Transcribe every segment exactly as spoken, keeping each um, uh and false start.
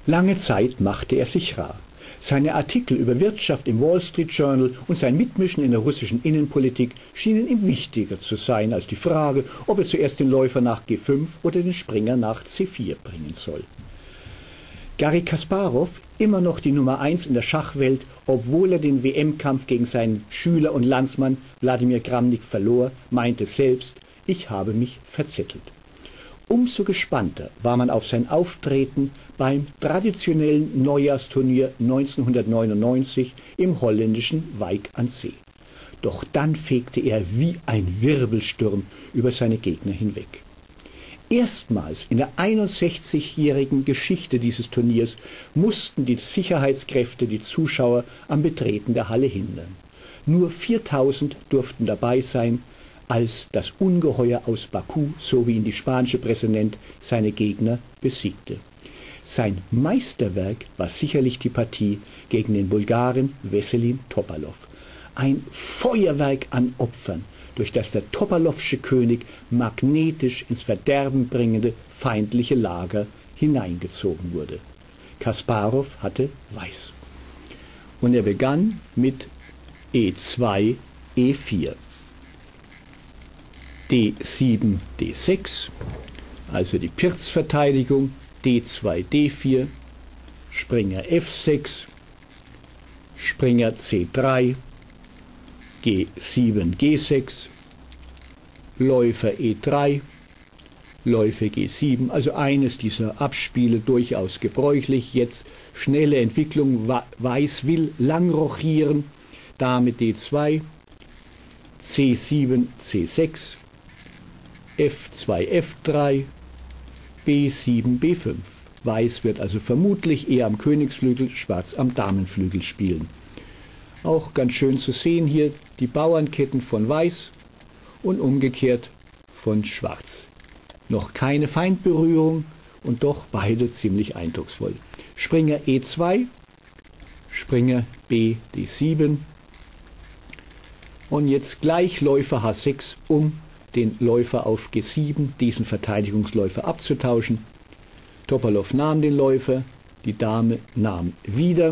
Lange Zeit machte er sich rar. Seine Artikel über Wirtschaft im Wall Street Journal und sein Mitmischen in der russischen Innenpolitik schienen ihm wichtiger zu sein als die Frage, ob er zuerst den Läufer nach G fünf oder den Springer nach C vier bringen soll. Garry Kasparow, immer noch die Nummer eins in der Schachwelt, obwohl er den W M-Kampf gegen seinen Schüler und Landsmann Wladimir Kramnik verlor, meinte selbst, ich habe mich verzettelt. Umso gespannter war man auf sein Auftreten beim traditionellen Neujahrsturnier neunzehnhundertneunundneunzig im holländischen Wijk aan Zee. Doch dann fegte er wie ein Wirbelsturm über seine Gegner hinweg. Erstmals in der einundsechzigjährigen Geschichte dieses Turniers mussten die Sicherheitskräfte die Zuschauer am Betreten der Halle hindern. Nur viertausend durften dabei sein, als das Ungeheuer aus Baku, so wie ihn die spanische Presse nennt, seine Gegner besiegte. Sein Meisterwerk war sicherlich die Partie gegen den Bulgaren Wesselin Topalow. Ein Feuerwerk an Opfern, durch das der Topalowsche König magnetisch ins Verderben bringende feindliche Lager hineingezogen wurde. Kasparow hatte Weiß. Und er begann mit E zwei, E vier. D sieben, D sechs, also die Pirz-Verteidigung, D zwei, D vier, Springer F sechs, Springer C drei, G sieben, G sechs, Läufer E drei, Läufer G sieben, also eines dieser Abspiele durchaus gebräuchlich. Jetzt schnelle Entwicklung, Weiß will lang rochieren, Dame D zwei, C sieben, C sechs, F zwei, F drei, B sieben, B fünf. Weiß wird also vermutlich eher am Königsflügel, Schwarz am Damenflügel spielen. Auch ganz schön zu sehen hier die Bauernketten von Weiß und umgekehrt von Schwarz. Noch keine Feindberührung und doch beide ziemlich eindrucksvoll. Springer E zwei, Springer B D sieben und jetzt gleich Läufer H sechs, um den Läufer auf G sieben, diesen Verteidigungsläufer, abzutauschen. Topalow nahm den Läufer, die Dame nahm wieder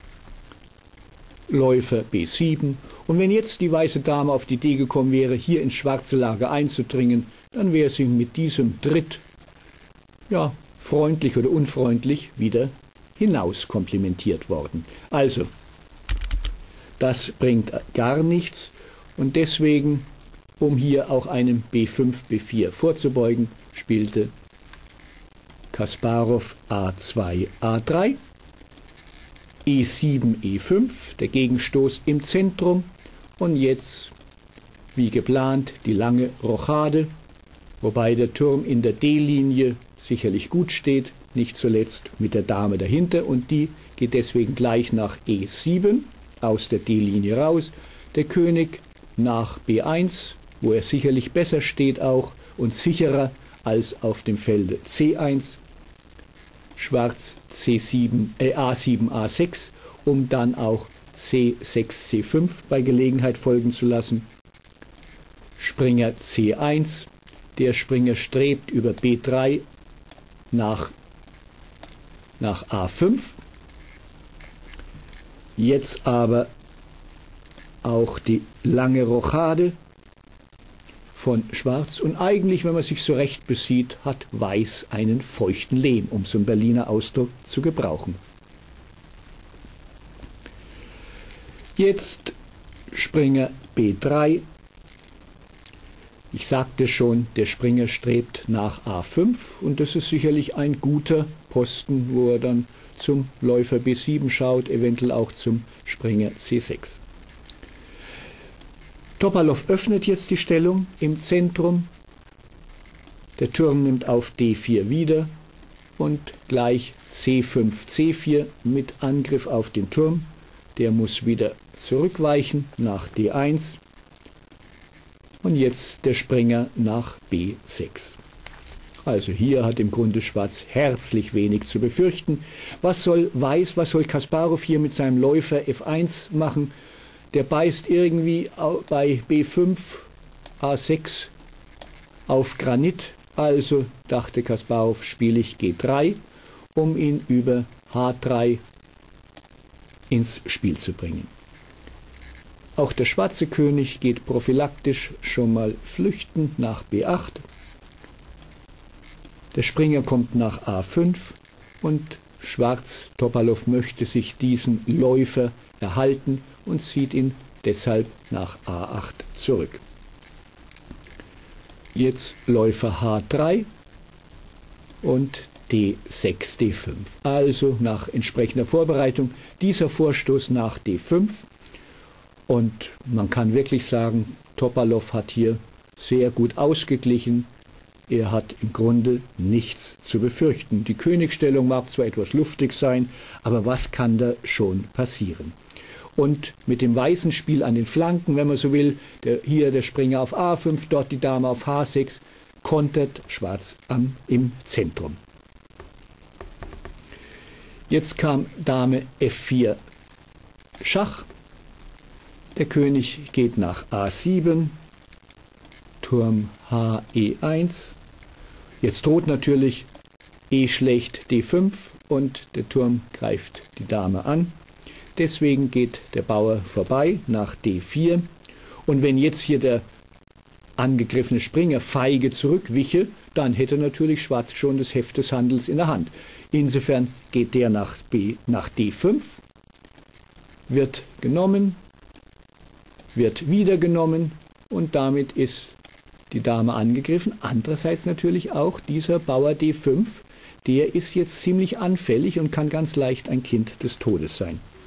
Läufer B sieben. Und wenn jetzt die weiße Dame auf die Idee gekommen wäre, hier ins schwarze Lager einzudringen, dann wäre sie mit diesem Tritt, ja, freundlich oder unfreundlich, wieder hinaus komplimentiert worden. Also, das bringt gar nichts und deswegen, um hier auch einem B fünf, B vier vorzubeugen, spielte Kasparow A zwei, A drei, E sieben, E fünf, der Gegenstoß im Zentrum und jetzt, wie geplant, die lange Rochade, wobei der Turm in der D-Linie sicherlich gut steht, nicht zuletzt mit der Dame dahinter und die geht deswegen gleich nach E sieben aus der D-Linie raus, der König nach B eins, wo er sicherlich besser steht auch und sicherer als auf dem Felde C eins, Schwarz C sieben, äh, A sieben, A sechs, um dann auch C sechs, C fünf bei Gelegenheit folgen zu lassen. Springer C eins, der Springer strebt über B drei nach, nach A fünf. Jetzt aber auch die lange Rochade von Schwarz und eigentlich, wenn man sich so recht besieht, hat Weiß einen feuchten Lehm, um so einen Berliner Ausdruck zu gebrauchen. Jetzt Springer B drei. Ich sagte schon, der Springer strebt nach A fünf und das ist sicherlich ein guter Posten, wo er dann zum Läufer B sieben schaut, eventuell auch zum Springer C sechs. Topalow öffnet jetzt die Stellung im Zentrum, der Turm nimmt auf D vier wieder und gleich C fünf, C vier mit Angriff auf den Turm, der muss wieder zurückweichen nach D eins und jetzt der Springer nach B sechs. Also hier hat im Grunde Schwarz herzlich wenig zu befürchten. Was soll Weiß, was soll Kasparow hier mit seinem Läufer F eins machen? Der beißt irgendwie bei B fünf, A sechs auf Granit, also dachte Kasparow, spiele ich G drei um ihn über H drei ins Spiel zu bringen. Auch der schwarze König geht prophylaktisch schon mal flüchten nach B acht. Der Springer kommt nach A fünf und Schwarz Topalow möchte sich diesen Läufer erhalten und zieht ihn deshalb nach A acht zurück. Jetzt Läufer H drei und D sechs, D fünf. Also nach entsprechender Vorbereitung dieser Vorstoß nach D fünf. Und man kann wirklich sagen, Topalow hat hier sehr gut ausgeglichen. Er hat im Grunde nichts zu befürchten. Die Königsstellung mag zwar etwas luftig sein, aber was kann da schon passieren? Und mit dem weißen Spiel an den Flanken, wenn man so will, der, hier der Springer auf A fünf, dort die Dame auf H sechs, kontert Schwarz am, im Zentrum. Jetzt kam Dame F vier Schach. Der König geht nach A sieben, Turm H E eins. Jetzt droht natürlich E schlägt D fünf und der Turm greift die Dame an. Deswegen geht der Bauer vorbei nach D vier. Und wenn jetzt hier der angegriffene Springer feige zurückwiche, dann hätte natürlich Schwarz schon das Heft des Handels in der Hand. Insofern geht der nach, B, nach D fünf, wird genommen, wird wieder genommen und damit ist die Dame angegriffen. Andererseits natürlich auch dieser Bauer D fünf, der ist jetzt ziemlich anfällig und kann ganz leicht ein Kind des Todes sein.